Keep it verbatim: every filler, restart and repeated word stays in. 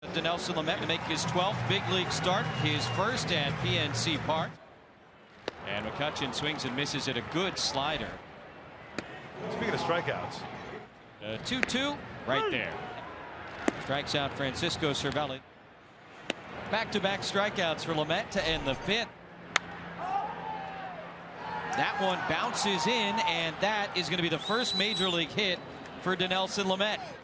Dinelson Lamet to make his twelfth big league start, his first at P N C Park. And McCutchen swings and misses at a good slider. Speaking of strikeouts, two two right there. Strikes out Francisco Cervelli. Back-to-back strikeouts for Lamet to end the fifth. That one bounces in, and that is going to be the first major league hit for Dinelson Lamet.